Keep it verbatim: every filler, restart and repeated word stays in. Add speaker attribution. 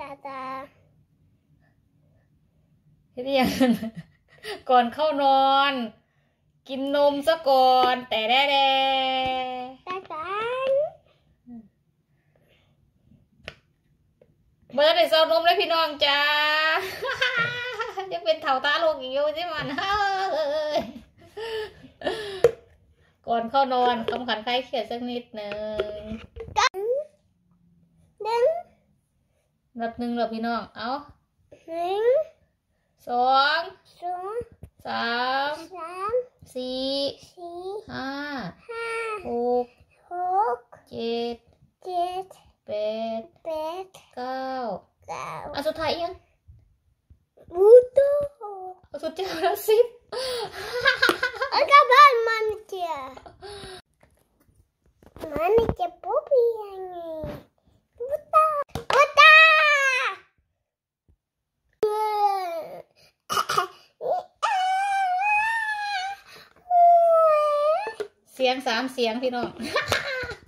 Speaker 1: ตาตา
Speaker 2: เรียนก่อนเข้านอนกินนมซะก่อนแต่แด่แด่
Speaker 1: ตาตา
Speaker 2: เมื่อได้เซานมเลยพี่น้องจ้าจะเป็นเถ่าตาโลกอีกอยู่ใช่ไหมก่อนเข้านอนคำขันใครเขียนสักนิดหนึ่ง
Speaker 1: ดึง
Speaker 2: นับหนึ่งเหรอพี่น้องเอา
Speaker 1: หนึ่ง
Speaker 2: สอง
Speaker 1: สอง
Speaker 2: สาม
Speaker 1: สาม
Speaker 2: สี่
Speaker 1: สี่
Speaker 2: ห้า
Speaker 1: ห้า
Speaker 2: หก
Speaker 1: หก
Speaker 2: เจ็ด
Speaker 1: เจ็ด
Speaker 2: แปด
Speaker 1: แปด
Speaker 2: เก้า
Speaker 1: เก้า
Speaker 2: อันสุดท้ายยัง
Speaker 1: บูโต้
Speaker 2: อันสุดท้ายแล้วสิบ
Speaker 1: อันกับบ้านมันเจ้ามันจะปุ๊บยังไงบูโต้บูโต้
Speaker 2: เสียงสามเสียงพี่น้อง